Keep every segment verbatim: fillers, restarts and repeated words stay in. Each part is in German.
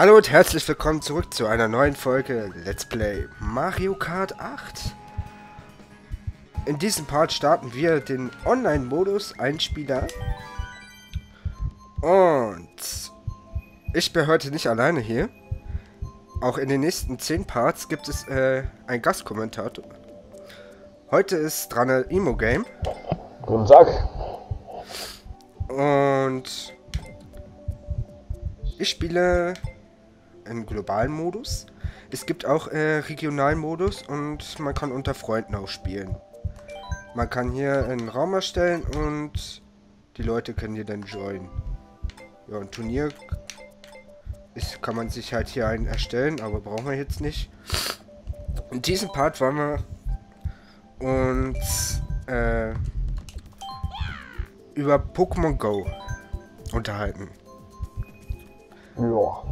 Hallo und herzlich willkommen zurück zu einer neuen Folge Let's Play Mario Kart acht. In diesem Part starten wir den Online-Modus Einspieler. Und ich bin heute nicht alleine hier. Auch in den nächsten zehn Parts gibt es äh, einen Gastkommentator. Heute ist dran ein Emo-Game. Guten Tag. Und ich spiele im globalen Modus. Es gibt auch äh, regionalen Modus und man kann unter Freunden auch spielen. Man kann hier einen Raum erstellen und die Leute können hier dann joinen. Ja, ein Turnier ist, kann man sich halt hier einen erstellen, aber brauchen wir jetzt nicht. In diesem Part wollen wir uns äh, über Pokémon Go unterhalten. Ja.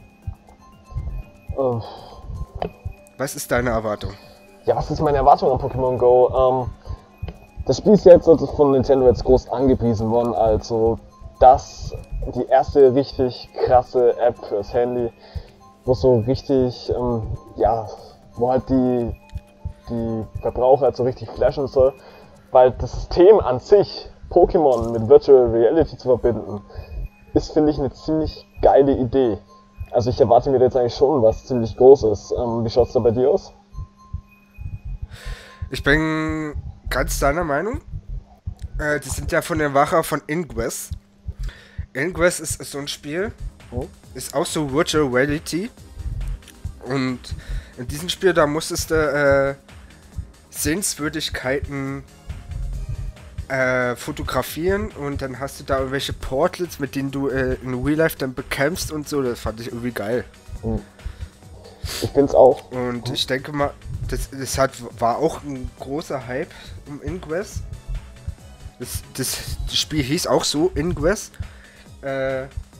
Äh. Was ist deine Erwartung? Ja, was ist meine Erwartung an Pokémon Go? Ähm, das Spiel ist jetzt von Nintendo jetzt groß angepriesen worden, also das die erste richtig krasse App fürs Handy, wo so richtig, ähm, ja, wo halt die, die Verbraucher halt so richtig flashen soll, weil das System an sich, Pokémon mit Virtual Reality zu verbinden, ist, finde ich, eine ziemlich geile Idee. Also ich erwarte mir jetzt eigentlich schon was ziemlich Großes. Ähm, wie schaut's da bei dir aus? Ich bin ganz deiner Meinung. Äh, die sind ja von der Macher von Ingress. Ingress ist, ist so ein Spiel. Hm? Ist auch so Virtual Reality. Und in diesem Spiel, da musstest du äh, Sehenswürdigkeiten äh, fotografieren und dann hast du da irgendwelche Portals, mit denen du äh, in Real Life dann bekämpfst und so. Das fand ich irgendwie geil. Hm. Ich find's auch. Und hm. ich denke mal, das, das hat, war auch ein großer Hype um Ingress. Das, das, das Spiel hieß auch so, Ingress. Äh,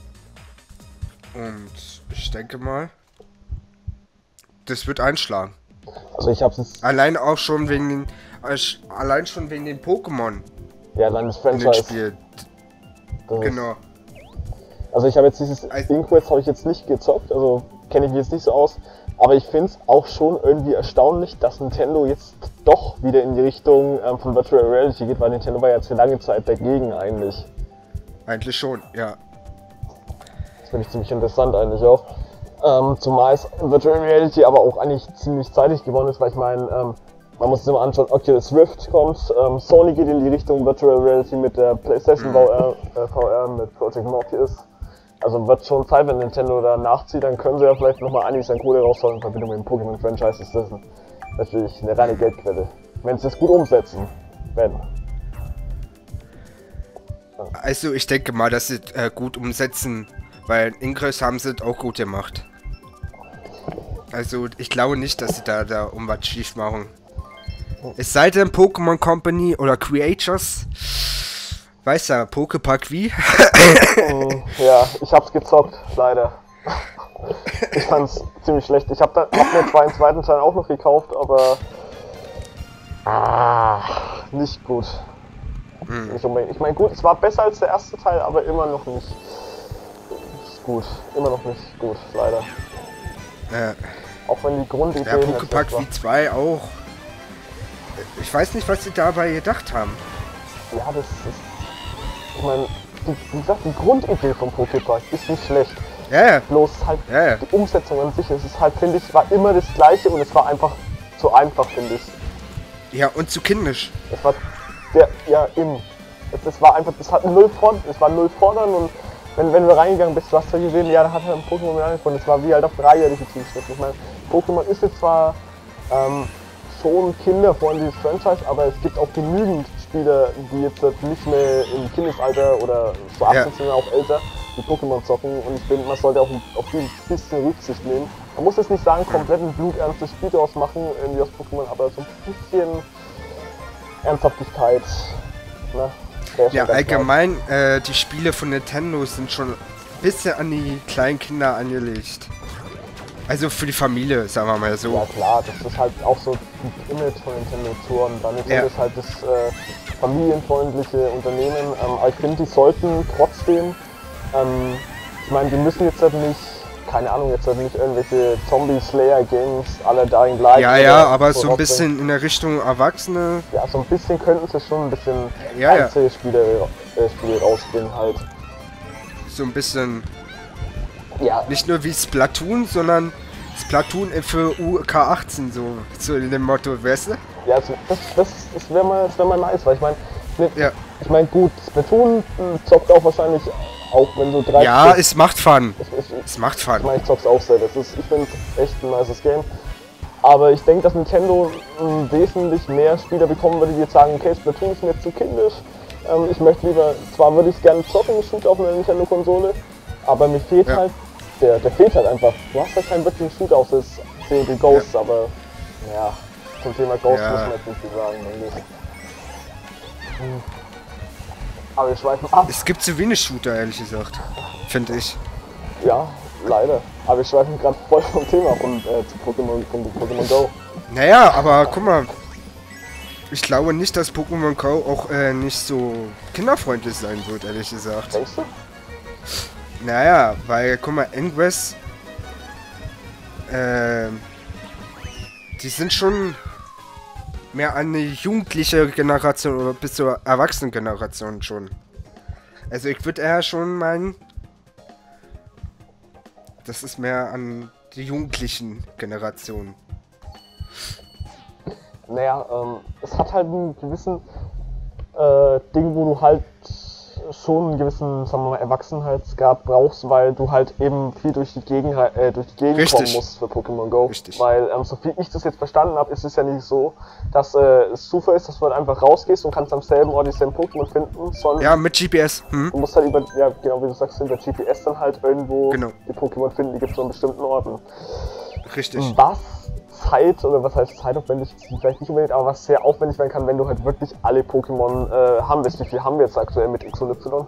und ich denke mal, das wird einschlagen. Also ich hab's jetzt... Allein auch schon wegen den, allein schon wegen den Pokémon. Ja, dann das In dem Franchise. Spiel. Das Genau. Ist, also ich habe jetzt dieses Also- Inquest habe ich jetzt nicht gezockt, also kenne ich mich jetzt nicht so aus. Aber ich finde es auch schon irgendwie erstaunlich, dass Nintendo jetzt doch wieder in die Richtung ähm, von Virtual Reality geht, weil Nintendo war ja jetzt für lange Zeit dagegen eigentlich. Eigentlich schon, ja. Das finde ich ziemlich interessant eigentlich auch. Ähm, zumal es Virtual Reality aber auch eigentlich ziemlich zeitig geworden ist, weil ich meine, ähm, man muss sich mal anschauen, Oculus Rift kommt, ähm, Sony geht in die Richtung Virtual Reality mit der PlayStation V R, äh, V R mit Project Morpheus. Also wird schon Zeit, wenn Nintendo da nachzieht, dann können sie ja vielleicht nochmal einiges an Kohle rausholen in Verbindung mit dem Pokémon-Franchise. Ist das natürlich eine reine Geldquelle, wenn sie es gut umsetzen werden. Also ich denke mal, dass sie äh, gut umsetzen, weil in Ingress haben sie es auch gut gemacht. Also ich glaube nicht, dass sie da, da um was schief machen. Es sei denn Pokémon Company oder Creators. Weißt du, Pokepark wie? Oh, ja, ich hab's gezockt, leider. Ich fand's ziemlich schlecht. Ich hab, da, hab mir zwar einen zweiten Teil auch noch gekauft, aber ah, nicht gut. Hm. Nicht unbedingt. Ich meine, gut, es war besser als der erste Teil, aber immer noch nicht, nicht gut. Immer noch nicht gut, leider. Äh, Auch wenn die Grundidee ja, nicht Pokepark schlecht wie zwei auch. Ich weiß nicht, was sie dabei gedacht haben. war. Ja, das ist. Ich meine, die, wie gesagt, die Grundidee vom Poképark ist nicht schlecht. Ja, ja. Bloß halt Ja, ja. die Umsetzung an sich, es ist halt, finde ich, war immer das Gleiche und es war einfach zu einfach, finde ich. Ja, und zu kindisch. Es war der, ja, eben. Es, es war einfach, es hat null Front, es war null Fordern und wenn, wenn du reingegangen bist, du hast ja gesehen, ja, da hat er ein Pokémon mit angefangen. Es war wie halt auf dreijährige zugeschnitten. Ich meine, Pokémon ist jetzt zwar ähm, schon kinderfreundliches Franchise, aber es gibt auch genügend Spieler, die jetzt nicht mehr im Kindesalter oder so achtzehn sind, auch älter, die Pokémon zocken und ich finde, man sollte auch auf die ein bisschen Rücksicht nehmen. Man muss jetzt nicht sagen, komplett ein bluternstes Spiel draus machen, irgendwie aus Pokémon, aber so ein bisschen Ernsthaftigkeit, ne? Ja, allgemein, äh, die Spiele von Nintendo sind schon ein bisschen an die kleinen Kinder angelegt. Also für die Familie, sagen wir mal so. Ja klar, das ist halt auch so das Image von Nintendo zu und dann Nintendo Ja. ist halt das äh, familienfreundliche Unternehmen, ähm, aber ich finde, die sollten trotzdem, ähm, ich meine, die müssen jetzt halt nicht keine Ahnung, jetzt halt nicht irgendwelche Zombie-Slayer-Games, alle Dying Light. Ja, ja, aber so ein bisschen in der Richtung Erwachsene. Ja, so ein bisschen könnten sie schon ein bisschen ja, Einzelspiele äh, Spiele rausbringen halt. So ein bisschen, ja. Nicht nur wie Splatoon, sondern Splatoon für U K achtzehn, so, so in dem Motto, weißt du? Ja, also das, das, das wäre mal, wär mal nice, weil ich meine, ne, ja. ich meine gut, Splatoon zockt auch wahrscheinlich, auch wenn du drei... Ja, bist, es macht Fun. Es, es, es macht Fun. Ich meine, ich zock's auch sehr, das ist, ich finde es echt ein nices Game. Aber ich denke, dass Nintendo m, wesentlich mehr Spieler bekommen würde, die jetzt sagen, okay, Splatoon ist mir zu kindisch. Ähm, ich möchte lieber, zwar würde ich es gerne zocken, Shoot auf einer Nintendo-Konsole, aber mir fehlt ja. halt, der, der fehlt halt einfach. Du hast halt keinen wirklichen Shoot auf das C D Ghosts, ja. aber ja, zum Thema Ghosts ja. muss man jetzt nicht viel sagen, denke ich. Hm. Aber wir schweifen ab. Es gibt zu wenig Shooter, ehrlich gesagt, finde ich. Ja, leider. Aber wir schweifen gerade voll vom Thema von, äh, zu Pokémon, von Pokémon Go. Naja, aber guck mal. Ich glaube nicht, dass Pokémon Go auch äh, nicht so kinderfreundlich sein wird, ehrlich gesagt. Denkst du? Naja, weil, guck mal, Ingress, äh, die sind schon mehr an eine jugendliche Generation oder bis zur Erwachsenengeneration schon. Also ich würde eher schon meinen, das ist mehr an die jugendlichen Generationen. Naja, ähm, es hat halt einen gewissen äh, Ding, wo du halt schon einen gewissen, sagen wir mal, Erwachsenheitsgrad brauchst, weil du halt eben viel durch die Gegend, äh, durch die Gegend kommen musst für Pokémon Go. Richtig. Weil, ähm, so viel ich das jetzt verstanden habe, ist es ja nicht so, dass äh, es Zufall ist, dass du halt einfach rausgehst und kannst am selben Ort dieselben Pokémon finden, sondern... Ja, mit G P S. Hm? Du musst halt über, ja genau wie du sagst, über G P S dann halt irgendwo genau. die Pokémon finden, die gibt es an bestimmten Orten. Richtig. Was Zeit, oder was heißt zeitaufwendig, vielleicht nicht unbedingt, aber was sehr aufwendig werden kann, wenn du halt wirklich alle Pokémon äh, haben willst. Wie viel haben wir jetzt aktuell mit X und Y?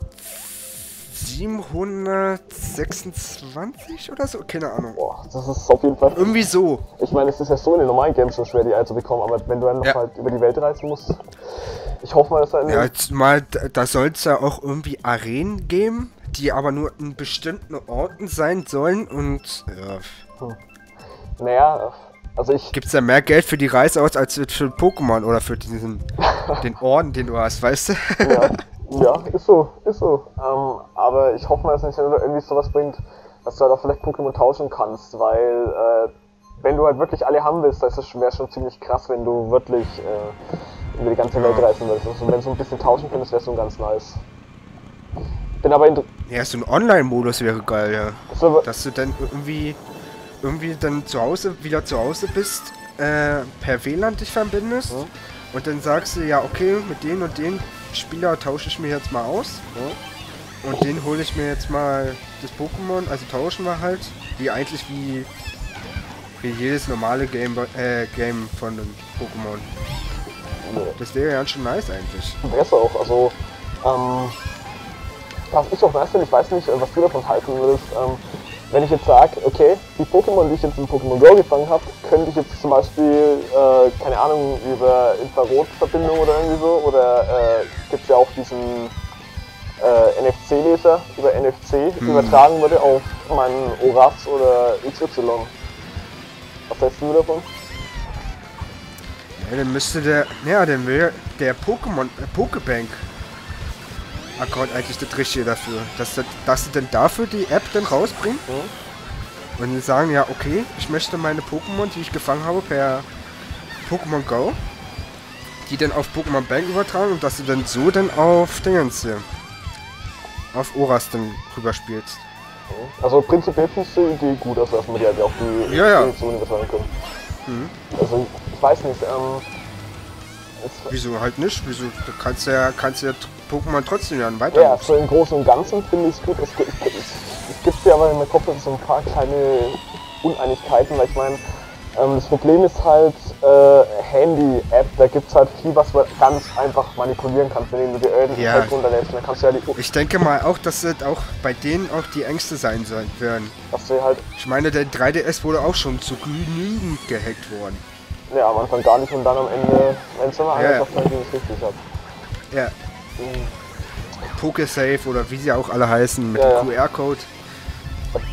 siebenhundertsechsundzwanzig oder so? Keine Ahnung. Boah, das ist auf jeden Fall... Irgendwie so. Ich meine, es ist ja so in den normalen Games schon schwer, die alle zu bekommen, aber wenn du dann noch ja. halt über die Welt reisen musst... Ich hoffe mal, dass da... Ja, jetzt mal, da soll es ja auch irgendwie Arenen geben, die aber nur in bestimmten Orten sein sollen und... Ja... Hm. Naja, also ich... Gibt's da mehr Geld für die Reise aus als für Pokémon oder für diesen... den Orden, den du hast, weißt du? Ja. Ja, ist so, ist so. Ähm, aber ich hoffe mal, dass Nintendo irgendwie sowas bringt, dass du halt auch vielleicht Pokémon tauschen kannst, weil äh, wenn du halt wirklich alle haben willst, das wäre schon ziemlich krass, wenn du wirklich äh, über die ganze Welt reisen willst. Also wenn du so ein bisschen tauschen könntest, wäre schon ganz nice. Bin aber in... Ja, so ein Online-Modus wäre geil, ja. So, dass du dann irgendwie irgendwie dann zu Hause, wieder zu Hause bist, äh, per W L A N dich verbindest mhm. und dann sagst du, ja okay, mit den und den Spieler tausche ich mir jetzt mal aus mhm. und den hole ich mir jetzt mal das Pokémon, also tauschen wir halt, wie eigentlich wie, wie jedes normale Game, äh, Game von einem Pokémon. Mhm. Das wäre ja schon nice eigentlich. Wäre auch, also ähm, was ich auch nice finde, ich weiß nicht, was du davon halten würdest, ähm, wenn ich jetzt sage, okay, die Pokémon, die ich jetzt in Pokémon Go gefangen habe, könnte ich jetzt zum Beispiel, äh, keine Ahnung, über Infrarotverbindung oder irgendwie so, oder äh, gibt es ja auch diesen äh, N F C-Leser über N F C hm. übertragen würde auf meinen Oras oder X Y. Was hältst du davon? Ja, dann müsste der, ja, dann wäre der Pokémon, äh, Pokébank Account eigentlich das Richtige dafür, dass, dass sie denn dafür die App dann rausbringen mhm. und sie sagen, ja okay, ich möchte meine Pokémon, die ich gefangen habe, per Pokémon Go, die dann auf Pokémon Bank übertragen und dass du dann so dann auf Dingens hier, auf Oras dann rüber spielst. Also prinzipiell findest du die Idee gut, also dass man die halt auch die ja, ja. Edition übertragen können. Mhm. Also ich weiß nicht, ähm... Wieso halt nicht? Wieso? Du kannst ja, kannst ja Pokémon trotzdem ja weiter. Ja, so im Großen und Ganzen finde ich es gut. Es, es, es, es gibt ja aber in meinem Kopf so ein paar kleine Uneinigkeiten, weil ich meine, ähm, das Problem ist halt äh, Handy-App, da gibt es halt viel, was du ganz einfach manipulieren kannst, wenn du dir irgendeine ja. App runterlädst. Dann kannst du ja die ich denke mal auch, dass das auch bei denen auch die Ängste sein sollen werden. Dass du halt ich meine, der drei D S wurde auch schon zu genügend gehackt worden. Ja, am Anfang gar nicht und dann am Ende, wenn es immer ja, einer sagt, dann es richtig hat. Ja. Mhm. Pokesafe oder wie sie auch alle heißen, mit ja, dem ja. Q R-Code.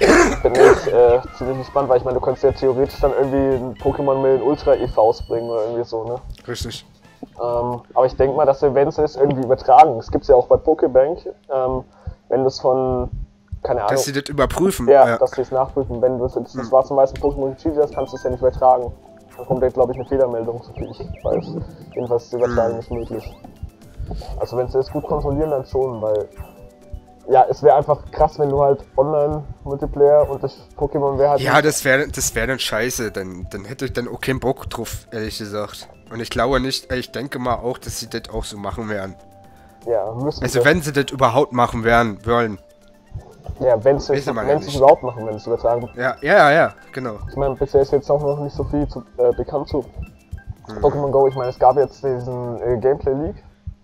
bin ich äh, ziemlich gespannt, weil ich meine, du könntest ja theoretisch dann irgendwie ein Pokémon mit Ultra E Vs bringen oder irgendwie so, ne? Richtig. Ähm, aber ich denke mal, dass wir, wenn sie es irgendwie übertragen, es gibt es ja auch bei Pokébank, ähm, wenn du es von, keine Ahnung. Dass sie das überprüfen. Ja, ja. dass sie es nachprüfen. Wenn du es jetzt das schwarzen weißen Pokémon gecheatet hast, kannst du es ja nicht übertragen. Dann kommt ja, glaube ich, eine Fehlermeldung, so viel ich weiß. Jedenfalls ist das übertragen nicht möglich. Also wenn sie das gut kontrollieren, dann schon, weil ja, es wäre einfach krass, wenn du halt Online-Multiplayer und das Pokémon wäre halt... Ja, das wäre das wär dann scheiße, dann, dann hätte ich dann auch keinen Bock drauf, ehrlich gesagt. Und ich glaube nicht, ich denke mal auch, dass sie das auch so machen werden. Ja, müssen Also sie. wenn sie das überhaupt machen werden, wollen. Ja, wenn sie es Wissen wir ja es nicht. überhaupt machen, wenn sie es übertragen. Ja, ja, ja, ja, genau. Ich meine, bisher ist jetzt auch noch nicht so viel zu, äh, bekannt zu Pokémon Go. Ich meine, es gab jetzt diesen äh, Gameplay Leak,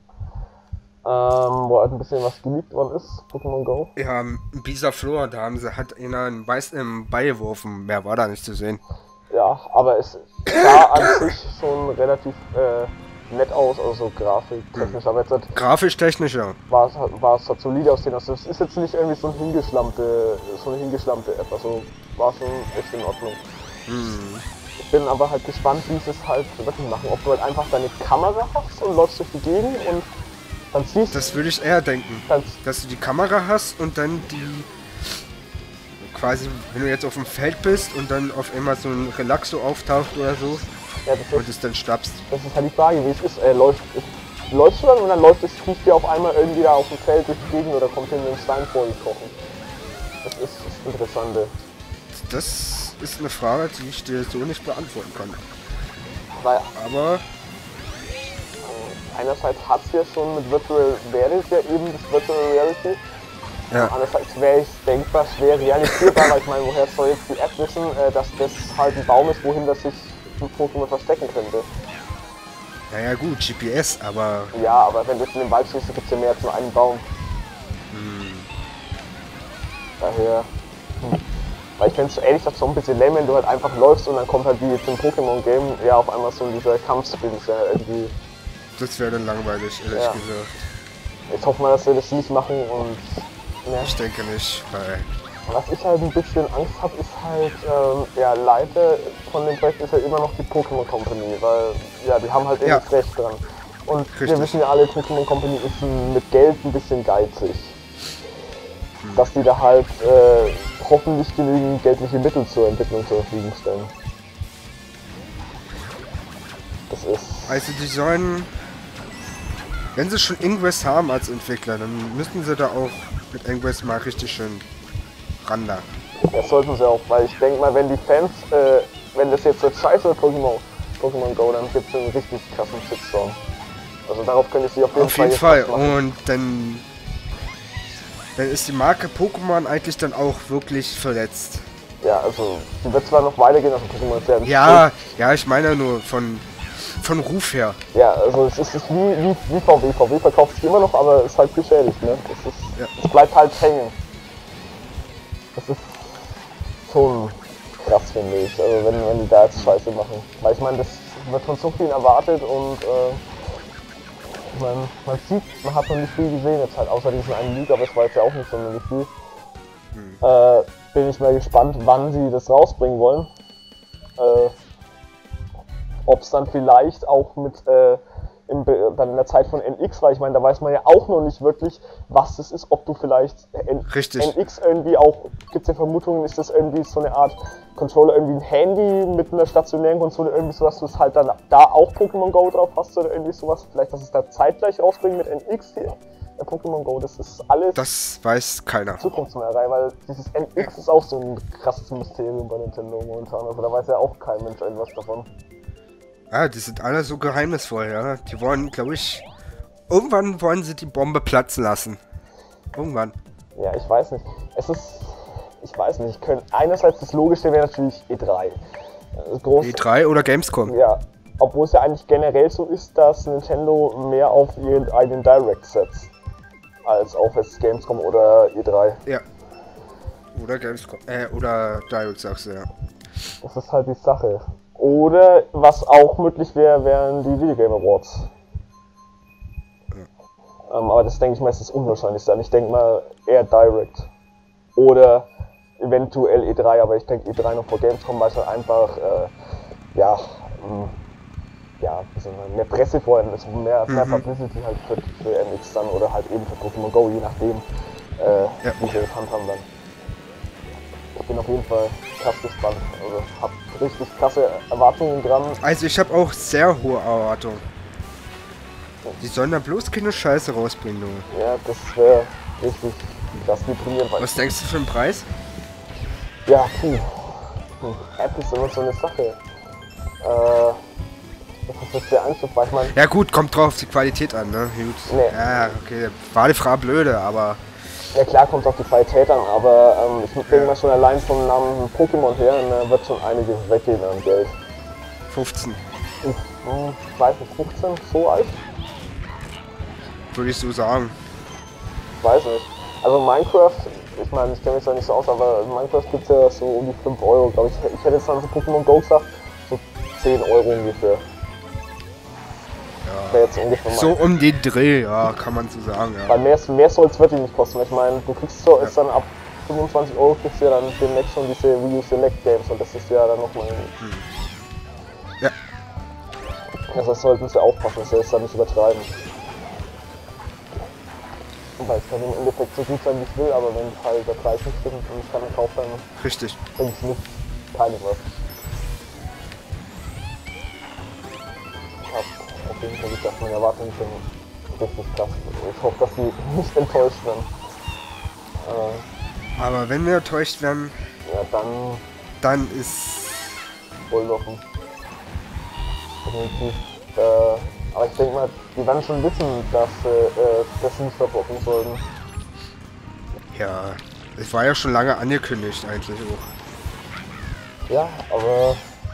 ähm, wo halt ein bisschen was geleakt worden ist, Pokémon Go. Ja, Bisa Flor, da haben sie, hat einer einen Beiß im Ball geworfen, mehr war da nicht zu sehen. Ja, aber es sah an sich schon relativ äh, nett aus, also so grafiktechnisch, aber jetzt halt Grafisch technisch, ja. war es halt, war es halt solide aussehen. Also es ist jetzt nicht irgendwie so, ein hingeschlammte, so eine hingeschlammte App, also war schon echt in Ordnung. Hm. Ich bin aber halt gespannt, wie sie es halt wirklich machen. Ob du halt einfach deine Kamera hast und läufst durch die Gegend und dann siehst Das würde ich eher denken. dann, Dass du die Kamera hast und dann die... Quasi, wenn du jetzt auf dem Feld bist und dann auf einmal so ein Relaxo auftaucht oder so ja, das, und ist, es dann schnappst. das ist halt die Frage, wie es ist. Äh, läuft, ist läufst du dann und dann läuft das Viech dir auf einmal irgendwie da auf dem Feld durch die Gegend oder kommt in den Stein vorgekrochen? Das ist das Interessante. Das ist eine Frage, die ich dir so nicht beantworten kann. Weil Aber äh, einerseits hat es ja schon mit Virtual Reality ja eben das Virtual Reality. ja, Andererseits wäre es denkbar schwer realisierbar, weil ich meine, woher soll jetzt die App wissen, äh, dass das halt ein Baum ist, wohin das sich ein Pokémon verstecken könnte. naja gut, G P S, aber Ja, aber wenn du jetzt in den Wald schießt, gibt es ja mehr als nur einen Baum. hm, Daher. Hm. Weil ich fände es ehrlich gesagt so ein bisschen lame, wenn du halt einfach läufst und dann kommt halt wie jetzt im Pokémon-Game ja auf einmal so dieser Kampfspin, ist ja irgendwie. das wäre dann langweilig, ehrlich Ja. gesagt. Ich hoffe mal, dass wir das nicht machen und. Ne. Ich denke nicht, weil Was ich halt ein bisschen Angst habe, ist halt, ähm, ja, Leiter von dem Projekt ist ja immer noch die Pokémon Company, weil, ja, die haben halt eben Ja. das Recht dran. Und Richtig. wir wissen ja alle, Pokémon Company ist ein, mit Geld ein bisschen geizig. Hm. Dass die da halt äh, hoffentlich genügend geldliche Mittel zur Entwicklung zur Verfügung stellen. Das ist... also die sollen, wenn sie schon Ingress haben als Entwickler, dann müssten sie da auch mit Ingress mal richtig schön ran da. Das sollten sie auch, weil ich denke mal, wenn die Fans, äh, wenn das jetzt so scheiße wird, Pokémon, Pokémon Go, dann gibt es einen richtig krassen Shitstorm. Also darauf könnte ich sie auf jeden Auf Fall jeden jetzt Fall. was machen. Und dann, dann ist die Marke Pokémon eigentlich dann auch wirklich verletzt. Ja, also die wird zwar noch weitergehen, also Pokémon ist ja... Ja, ja, ich meine nur von, von Ruf her. Ja, also es ist, es ist wie, wie, wie V W. V W verkauft sich immer noch, aber ist halt beschädigt, ne? Es, ist, Ja. es bleibt halt hängen. Das ist schon krass, finde ich, also wenn, wenn die da jetzt Scheiße machen. Weil ich meine, das wird von so vielen erwartet und äh, man, man sieht, man hat noch nicht viel gesehen jetzt halt, außer diesen einen League, aber es war jetzt ja auch nicht so viel. Hm. Äh, bin ich mal gespannt, wann sie das rausbringen wollen. Äh, Ob es dann vielleicht auch mit äh, in, dann in der Zeit von N X, weil ich meine, da weiß man ja auch noch nicht wirklich, was das ist, ob du vielleicht N Richtig. N X irgendwie auch, gibt es ja Vermutungen, ist das irgendwie so eine Art Controller, irgendwie ein Handy mit einer stationären Konsole, irgendwie so, dass du es halt dann da auch Pokémon Go drauf hast oder irgendwie sowas, vielleicht, dass es da zeitgleich rausbringen mit N X hier, äh, Pokémon Go, das ist alles Das weiß keiner. Zukunftsmeierei, weil dieses N X ist auch so ein krasses Mysterium bei Nintendo momentan, also da weiß ja auch kein Mensch irgendwas davon. Ja, die sind alle so geheimnisvoll, ja. Die wollen, glaube ich, irgendwann wollen sie die Bombe platzen lassen. Irgendwann. Ja, ich weiß nicht. Es ist, ich weiß nicht, ich könnte, einerseits das Logischste wäre natürlich E drei. Das groß, E drei oder Gamescom. ja, obwohl es ja eigentlich generell so ist, dass Nintendo mehr auf ihren eigenen Direct setzt, als auf jetzt Gamescom oder E drei. Ja. Oder Gamescom. Äh, oder Direct, sagst du, ja. Das ist halt die Sache. Oder, was auch möglich wäre, wären die Video Game Awards. Ja. Ähm, aber das denke ich mal ist das Unwahrscheinlichste. Ich denke mal eher Direct. Oder eventuell E drei, aber ich denke E drei noch vor Gamescom, weil es halt einfach, äh, ja, mh, ja, mehr Presse vorhin ist, mehr, mehr Mhm. Publicity halt für, für N X dann oder halt eben für Pokémon Go, je nachdem, äh, Ja. wie sie das handhaben dann. Ich bin auf jeden Fall krass gespannt, also hab richtig krasse Erwartungen dran. Also ich habe auch sehr hohe Erwartungen. Die sollen da bloß keine Scheiße rausbringen, Junge. Ja, das wäre richtig krass deprimierend. Weil Was denkst du für den Preis? ja, puh. Hm, App ist immer so eine Sache. Äh, das ist jetzt sehr einstufbar. Ich meine, Ja gut, kommt drauf die Qualität an, ne? Gut. Nee. Ja, okay. War die Frage blöde, aber ja klar kommt es auf die Qualität an, aber ähm, ich denke mal schon allein vom Namen Pokémon her, ne, wird schon einiges weggehen an Geld. fünfzehn, Ich, hm, ich weiß nicht, fünfzehn, so alt? würde ich so sagen. Ich weiß nicht. Also Minecraft, ich meine, ich kenne mich zwar nicht so aus, aber in Minecraft gibt es ja so um die fünf Euro, glaube ich. Ich hätte jetzt dann so Pokémon Go gesagt, so zehn Euro ungefähr. Ja. Wäre jetzt ungefähr So um den Dreh, ja, kann man so sagen, ja. Weil mehr, mehr soll es wirklich nicht kosten. Ich meine, du kriegst so, ist dann ab fünfundzwanzig Euro kriegst du ja dann demnächst schon diese Wii U Select Games und das ist ja dann nochmal. Hm. Ja. Also das sollten sie aufpassen, das soll es dann nicht übertreiben. Weil es kann im Endeffekt so gut sein, wie ich will, aber wenn halt der Preis nicht stimmt und ich kann einen Kauf, dann Richtig. bringt es nicht keine was. Ich hab auf jeden Fall gesagt, meine Erwartungen sind richtig krass. Ich hoffe, dass die nicht enttäuscht werden. Äh, Aber wenn wir enttäuscht werden, ja, dann dann ist... voll offen. Definitiv. Äh, aber ich denke mal, die werden schon wissen, dass äh, das nicht verbocken sollten. Ja, es war ja schon lange angekündigt eigentlich auch. Ja, aber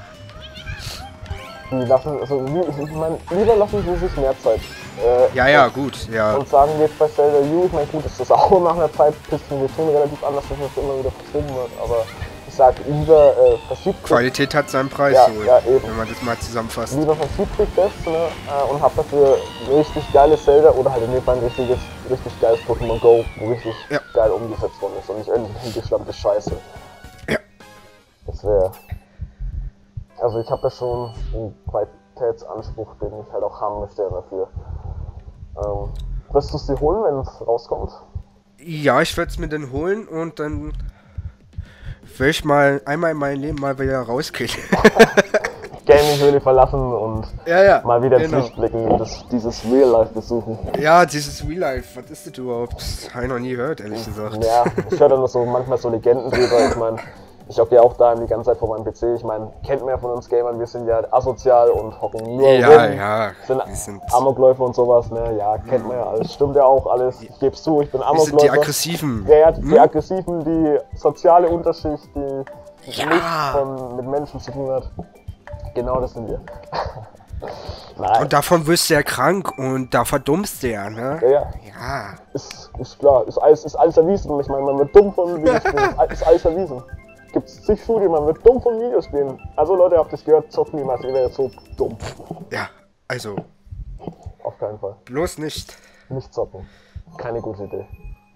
die lassen, also ich meine, lieber lassen sie sich mehr Zeit. Äh, Ja, ja, und, gut, ja. Und sagen jetzt bei Zelda U, ich meine gut, ist das auch nach einer Zeit ein bisschen wir tun relativ anders, dass das immer wieder verschoben wird, aber ich sag lieber äh, verschiebt sich, Qualität hat seinen Preis, Ja, so, ja, eben. wenn man das mal zusammenfasst. lieber verschiebt sich das, ne, äh, und hab dafür ein richtig geiles Zelda oder halt in dem Fall ein richtiges, richtig geiles Pokémon Go, wo richtig Ja. geil umgesetzt worden ist und nicht irgendeine hingeschlammte Scheiße. Ja. Das wäre. Also ich habe da schon einen Qualitätsanspruch, den ich halt auch haben möchte dafür. Ähm, wirst du es dir holen, wenn es rauskommt? Ja, ich werde es mir dann holen und dann will ich mal einmal in meinem Leben mal wieder rausgehen. Gaming-Höhle verlassen und Ja, ja, mal wieder ins genau. Licht blicken und das, dieses Real Life besuchen. Ja, dieses Real Life, was ist das überhaupt? Das habe ich noch nie gehört, ehrlich gesagt. Ja, ich höre da noch so manchmal so Legenden drüber. Ich meine, ich hocke ja auch da die ganze Zeit vor meinem P C. Ich meine, kennt man ja von uns Gamern, wir sind ja asozial und hocken nur Ja, rum. ja, Sind wir sind, Amokläufer und sowas, ne? Ja, kennt man ja alles. Stimmt ja auch alles. Ich geb's zu, ich bin wir sind die Amokläufer. Aggressiven. Ja, ja, die Hm? Aggressiven, die soziale Unterschicht, die Ja. nichts von, mit Menschen zu tun hat. Genau das sind wir. Nein, Und davon wirst du ja krank und da verdummst du ja, ne? ja, ja. Ja. Ist, ist klar, ist alles, ist alles erwiesen. Ich meine, man wird dumm von Videospielen, ist, ist alles erwiesen. Gibt's zig Studien, man wird dumm von Videospielen. Also Leute, habt ihr gehört, zockt niemals, ihr werdet so dumm. Ja, also, Auf keinen Fall. bloß nicht. Nicht zocken. Keine gute Idee.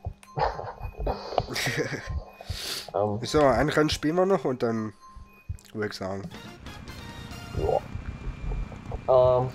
ähm, So, ein Rennen spielen wir noch und dann würde ich sagen. ja. Ähm,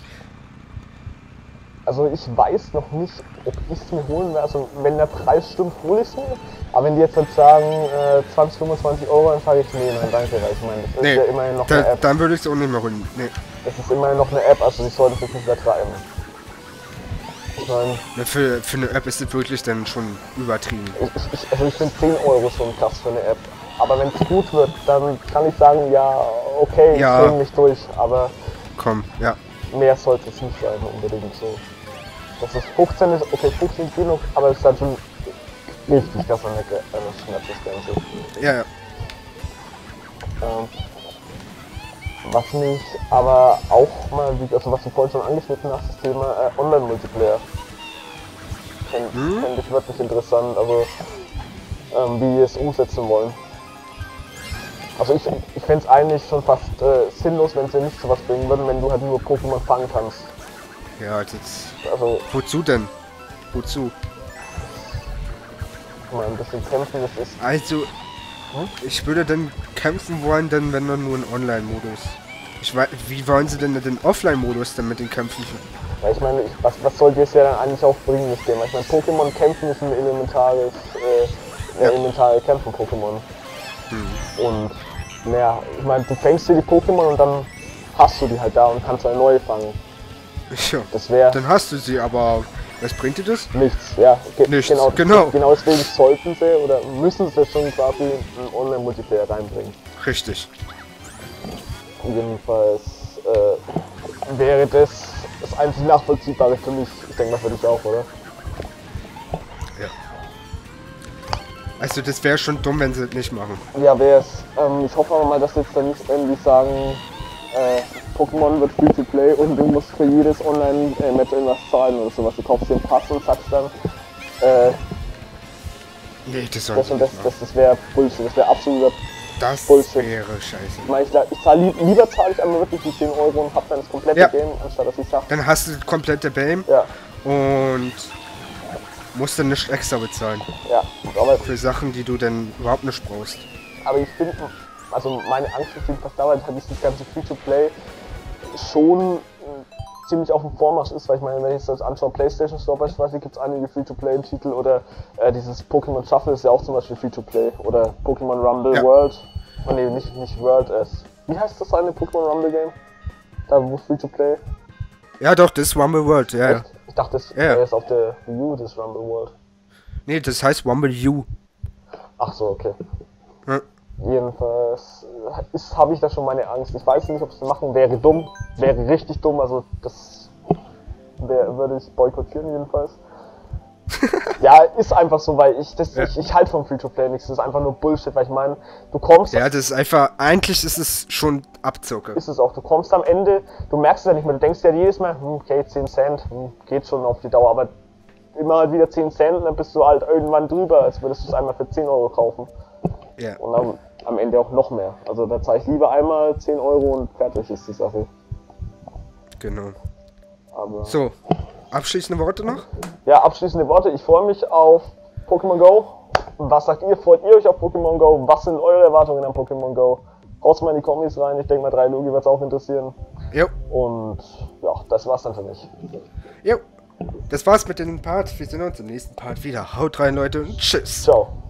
also ich weiß noch nicht, ob ich es mir holen werde. Also wenn der Preis stimmt, hole ich es mir. Aber wenn die jetzt halt sagen äh, zwanzig, fünfundzwanzig Euro, dann sage ich, nee, nein, danke, weil ich meine, das ist Nee, ja immerhin noch da, eine App. dann würde ich es auch nicht mehr holen. Nee. Das ist immerhin noch eine App, also ich sollte es jetzt nicht übertreiben. Ich meine, Ne, Für, für eine App ist es wirklich dann schon übertrieben. ich, ich, also ich finde zehn Euro schon krass für eine App. Aber wenn es gut wird, dann kann ich sagen, ja, okay, Ja. ich bringe mich durch. Aber Komm, ja. mehr sollte es nicht sein, unbedingt so. Das ist fünfzehn ist, okay, fünfzehn ist genug, aber es ist dann schon richtig krass an der Schmerzensgrenze. Ja, ja. Ähm, was mich aber auch mal, wie- also was du vorhin schon angeschnitten hast, das Thema äh, Online-Multiplayer. Fände Hm? fänd ich wirklich interessant, also ähm, wie die es umsetzen wollen. Also ich, ich fände es eigentlich schon fast äh, sinnlos, wenn sie nicht sowas bringen würden, wenn du halt nur Pokémon fangen kannst. Ja, jetzt. Also Wozu denn? Wozu? mal ein bisschen kämpfen, das ist Also, Hm? Ich würde dann kämpfen wollen, dann wenn dann nur in Online-Modus. Ich weiß, wie wollen sie denn den Offline-Modus dann mit den Kämpfen? Weil ich meine, ich, was, was soll das ja dann eigentlich auch bringen, das Thema? Ich meine, Pokémon kämpfen ist ein elementares, äh, eine Ja. elementare Kämpfen-Pokémon. Hm. Und, naja, ich meine, du fängst dir die Pokémon und dann hast du die halt da und kannst eine neue fangen. Ja. Das wäre Dann hast du sie, aber was bringt dir das? nichts, ja. Ge Nichts, genau, genau. Genau deswegen sollten sie oder müssen sie schon quasi einen Online-Multiplayer reinbringen. Richtig. Jedenfalls äh, wäre das das einzig Nachvollziehbare für mich. Ich denke mal für dich auch, oder? Ja. Also das wäre schon dumm, wenn sie das nicht machen. Ja, wäre es. Ähm, ich hoffe aber mal, dass sie jetzt dann nicht irgendwie sagen, äh, Pokémon wird free to play und du musst für jedes Online-Match irgendwas zahlen oder sowas. Du kaufst dir einen Pass und sagst dann, äh, Nee, das soll das und das, das, das wäre Bullshit, das wäre absoluter. Das Bullshit. wäre scheiße. Ich meine, ich, ich zahle li lieber zahle ich einmal wirklich die zehn Euro und hab dann das komplette Ja. Game, anstatt dass ich sage, Dann hast du das komplette Bame ja, und musst dann nicht extra bezahlen. ja, aber Für Sachen, die du dann überhaupt nicht brauchst. Aber ich finde, also meine Angst ist jedenfalls dabei, dass dieses ganze Free-to-Play schon äh, ziemlich auf dem Vormarsch ist, weil ich meine, wenn ich das anschaue, PlayStation Store beispielsweise, gibt es einige Free-to-Play-Titel oder äh, dieses Pokémon Shuffle ist ja auch zum Beispiel Free-to-Play oder Pokémon Rumble Ja. World, oh nee, nicht, nicht World, es, wie heißt das eine Pokémon Rumble Game? Da wo Free-to-Play? Ja doch, das ist Rumble World, ja, ja. Echt? Ich dachte, das Ja, ja. ist auf der Wii U, das Rumble World. Nee, das heißt Rumble U. Ach so, okay. Ja. Jedenfalls habe ich da schon meine Angst. Ich weiß nicht, ob es machen wäre dumm, wäre richtig dumm, also das wär, würde ich boykottieren jedenfalls. Ja, ist einfach so, weil ich das Ja. ich, ich halte vom Free-to-Play nichts, das ist einfach nur Bullshit, weil ich meine, du kommst, Ja, das ist einfach, eigentlich ist es schon Abzocke. ist es auch, du kommst am Ende, du merkst es ja nicht mehr, du denkst ja jedes Mal, hm, okay, zehn Cent, hm, geht schon auf die Dauer, aber immer halt wieder zehn Cent und dann bist du halt irgendwann drüber, als würdest du es einmal für zehn Euro kaufen. Ja, Und am, am Ende auch noch mehr. Also da zahle ich lieber einmal zehn Euro und fertig ist die Sache. genau. Aber So, abschließende Worte noch? ja, abschließende Worte. Ich freue mich auf Pokémon Go. Was sagt ihr? Freut ihr euch auf Pokémon Go? Was sind eure Erwartungen an Pokémon Go? Haut mal in die Kommis rein. Ich denke mal, drei Logi wird es auch interessieren. Jo, Und ja, das war's dann für mich. jo. Das war's mit dem Part. Wir sehen uns im nächsten Part wieder. Haut rein, Leute, und tschüss. Ciao.